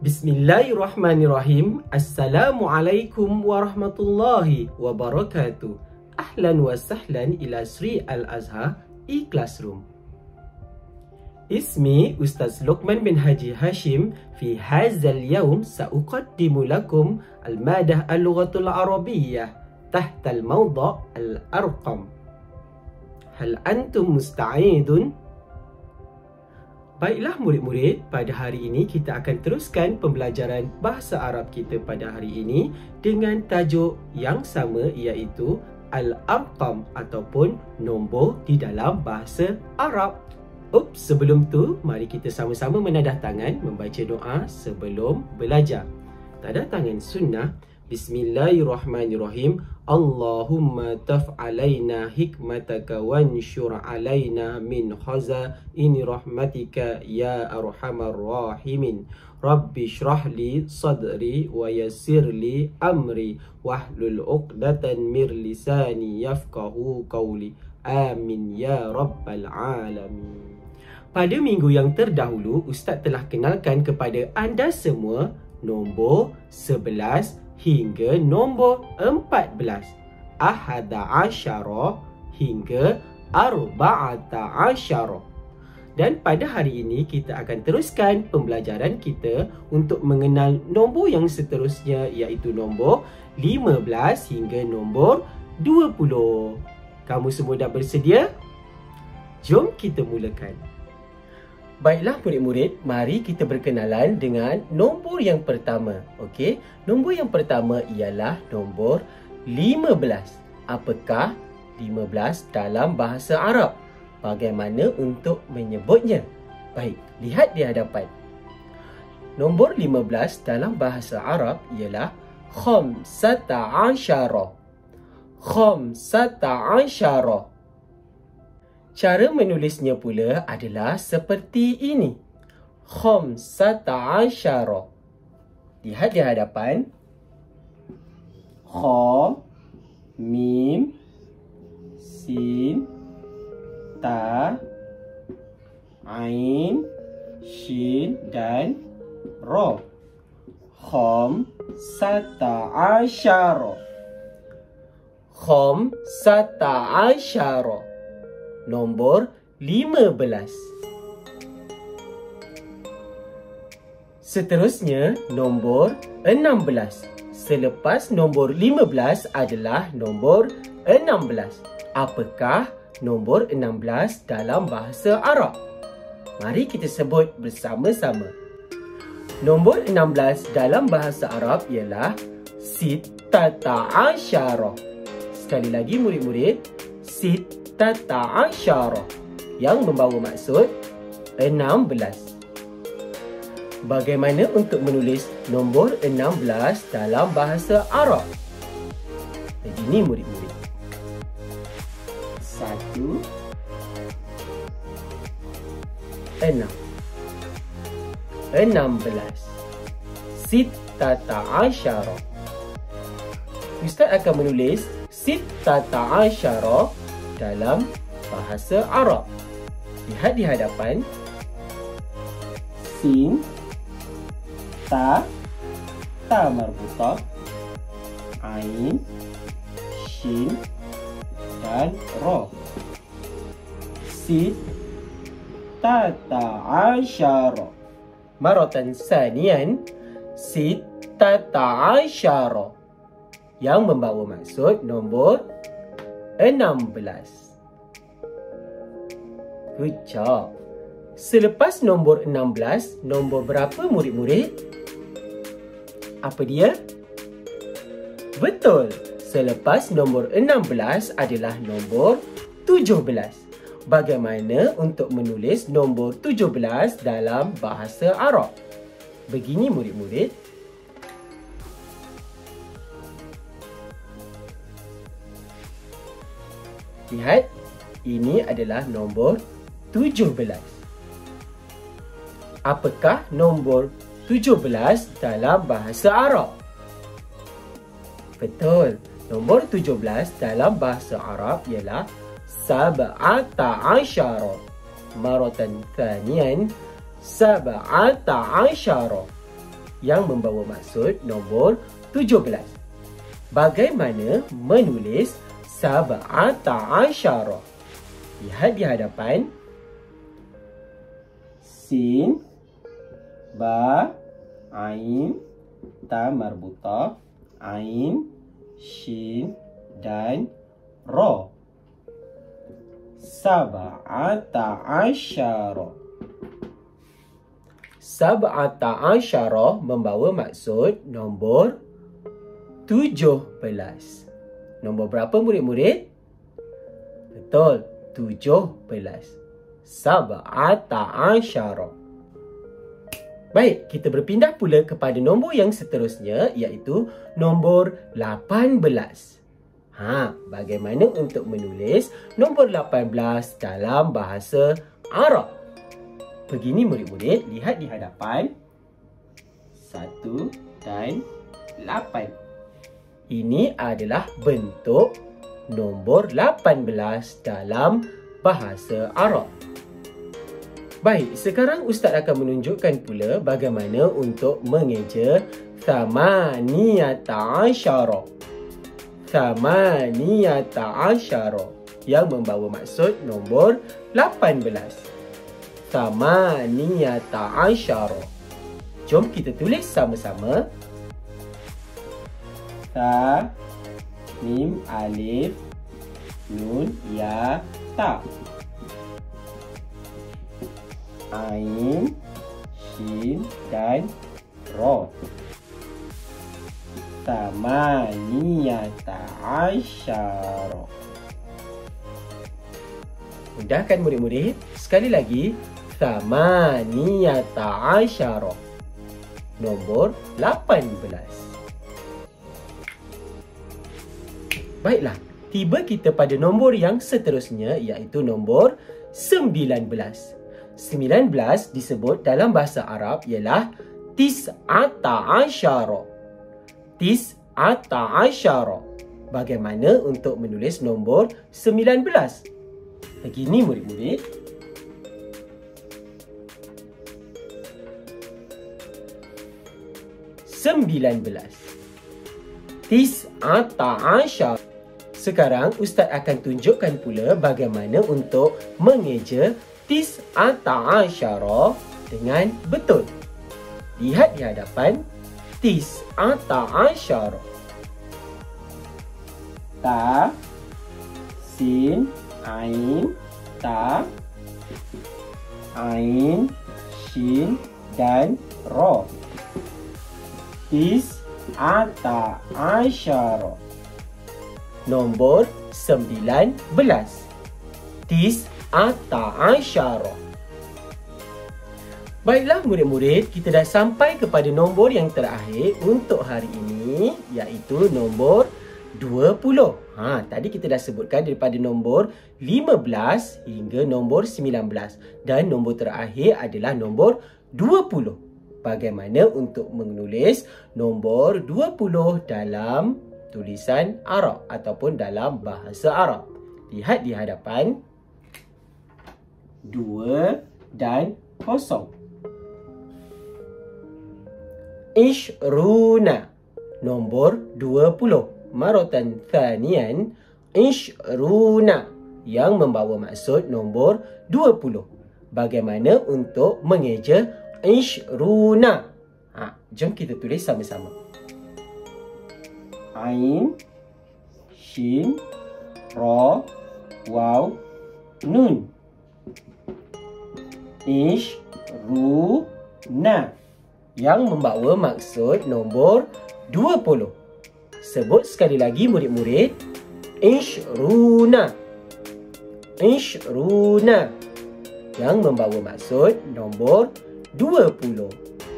Bismillahirrahmanirrahim. Assalamualaikum warahmatullahi wabarakatuh. Ahlan wa sahlan ila Sri Al-Azhar e-Classroom. Ismi Ustaz Luqman bin Haji Hashim. Fi hazal yawm sa'uqaddimu lakum al-madah al-lughatul arabiyyah tahta al-mawda' al-arqam. Hal antum musta'idun? Baiklah murid-murid, pada hari ini kita akan teruskan pembelajaran bahasa Arab kita pada hari ini dengan tajuk yang sama, iaitu Al-Arqam ataupun nombor di dalam bahasa Arab. Sebelum tu, mari kita sama-sama menadah tangan membaca doa sebelum belajar. Tadah tangan sunnah. Bismillahirrahmanirrahim. Allahumma taf'alaina hikmataka wansyur alaina min khazaini rahmatika ya arhamar rahimin. Rabbi shrah li sadri wa yassir li amri wahlul 'uqdatan mir lisani yafqahu qawli. Amin ya rabbal alamin. Pada minggu yang terdahulu, Ustaz telah kenalkan kepada anda semua nombor 11 hingga nombor 14, ahada asyara hingga arba'ata asyara. Dan pada hari ini kita akan teruskan pembelajaran kita untuk mengenal nombor yang seterusnya, iaitu nombor 15 hingga nombor 20. Kamu semua dah bersedia? Jom kita mulakan. Baiklah murid-murid, mari kita berkenalan dengan nombor yang pertama. Okey, nombor yang pertama ialah nombor 15. Apakah 15 dalam bahasa Arab? Bagaimana untuk menyebutnya? Baik, lihat di hadapan. Nombor 15 dalam bahasa Arab ialah khamsata asyara. Khamsata asyara. Cara menulisnya pula adalah seperti ini. Khamsata asyara. Lihat di hadapan. Kha, mim, sin, ta, ain, shin dan ra. Khamsata asyara. Khamsata asyara. Nombor 15. Seterusnya, nombor 16. Selepas nombor 15 adalah nombor 16. Apakah nombor 16 dalam bahasa Arab? Mari kita sebut bersama-sama. Nombor 16 dalam bahasa Arab ialah sittata asyara. Sekali lagi murid-murid, sittata asyara, yang membawa maksud 16. Bagaimana untuk menulis nombor 16 dalam bahasa Arab? Begini murid-murid. 1, 6, 16. Sittata asyara. Ustaz akan menulis sittata asyara dalam bahasa Arab. Lihat di hadapan. Sin, ta, ta marbutah, ain, shin dan ra. Sittata asyara. Maratan sanian, sittata asyara, yang membawa maksud nombor 16. Good job. Selepas nombor 16, nombor berapa murid-murid? Apa dia? Betul. Selepas nombor 16 adalah nombor 17. Bagaimana untuk menulis nombor 17 dalam bahasa Arab? Begini murid-murid. Lihat, ini adalah nombor 17. Apakah nombor 17 dalam bahasa Arab? Betul, nombor 17 dalam bahasa Arab ialah sab'ata asyara. Maratan thaniyan sab'ata asyara. yang membawa maksud nombor 17. Bagaimana menulis sab'ata asyara? Lihat di hadapan. Sin, ba, ain, ta marbutah, ain, shin, dan ro. Sab'ata asyara. Sab'ata asyara membawa maksud nombor 17. Nombor berapa murid-murid? Betul, 17. Sab'ata asyara. Baik, kita berpindah pula kepada nombor yang seterusnya, iaitu nombor 18. Bagaimana untuk menulis nombor 18 dalam bahasa Arab? Begini murid-murid, lihat di hadapan. 1 dan 8. Ini adalah bentuk nombor 18 dalam bahasa Arab. Baik, sekarang Ustaz akan menunjukkan pula bagaimana untuk mengeja thamaniyata asyara. Thamaniyata asyara yang membawa maksud nombor 18. Thamaniyata asyara. Jom kita tulis sama-sama. Ta, mim, alif, nun, ya, ta. Ain, shin, dan ro. Thamaniyata asyara. Mudah kan murid-murid? Sekali lagi, thamaniyata asyara. Nombor 18. Baiklah, tiba kita pada nombor yang seterusnya, iaitu nombor 19. 19 disebut dalam bahasa Arab ialah tis'ata asyara. Tis'ata asyara. Bagaimana untuk menulis nombor 19? Begini murid-murid. Tis'ata asyara. Sekarang Ustaz akan tunjukkan pula bagaimana untuk mengeja tis'ata asyara dengan betul. Lihat di hadapan. Tis'ata asyara. Ta, sin, ain, ta, ain, shin, dan ro. Tis'ata asyara. Nombor 19. Tis'ata asyara. Baiklah murid-murid, kita dah sampai kepada nombor yang terakhir untuk hari ini, iaitu nombor 20. Tadi kita dah sebutkan daripada nombor 15 hingga nombor 19. Dan nombor terakhir adalah nombor 20. Bagaimana untuk menulis nombor 20 dalam tulisan Arab ataupun dalam bahasa Arab? Lihat di hadapan. 2 dan 0. Ishruna. Nombor 20. Maratan thaniyan. Ishruna. Yang membawa maksud nombor 20. Bagaimana untuk mengeja ishruna? Jom kita tulis sama-sama. Ain, shin, ro, waw, nun. Ishruna. Yang membawa maksud nombor 20. Sebut sekali lagi murid-murid. Ishruna. Ishruna. Yang membawa maksud nombor 20.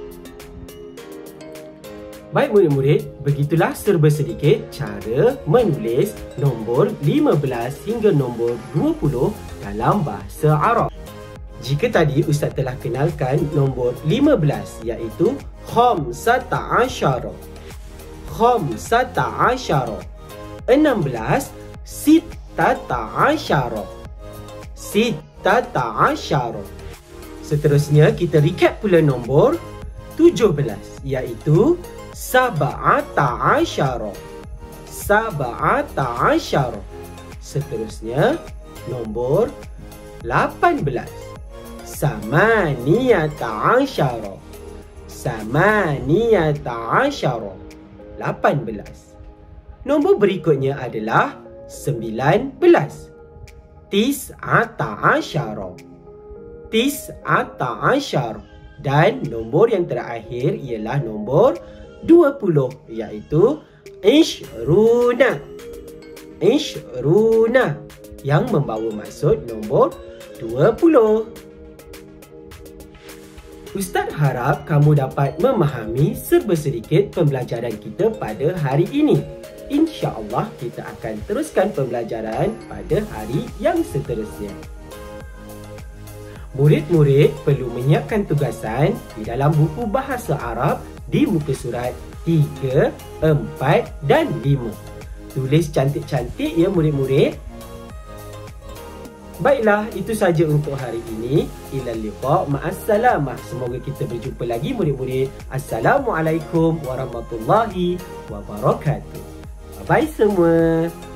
Baik murid-murid, begitulah serba sedikit cara menulis nombor 15 hingga nombor 20 dalam bahasa Arab. Jika tadi Ustaz telah kenalkan nombor 15, iaitu khamsata asyara. Khamsata asyara. 16, sittata asyara. Sittata asyara. Seterusnya kita recap pula nombor 17, iaitu sab'ata asyara. Sab'ata asyara. Seterusnya, nombor 18. Samaniyata asyara. Samaniyata asyara. 18. Nombor berikutnya adalah 19. Tis'ata asyara. Tis'ata asyara. Dan nombor yang terakhir ialah nombor 20, iaitu Ishruna. Ishruna, yang membawa maksud nombor 20. Ustaz harap kamu dapat memahami serba sedikit pembelajaran kita pada hari ini. InsyaAllah kita akan teruskan pembelajaran pada hari yang seterusnya. Murid-murid perlu menyiapkan tugasan di dalam buku bahasa Arab di muka surat 3, 4 dan 5. Tulis cantik-cantik ya murid-murid. Baiklah, itu saja untuk hari ini. Ilal liqa, ma'assalamah. Semoga kita berjumpa lagi murid-murid. Assalamualaikum warahmatullahi wabarakatuh. Bye semua.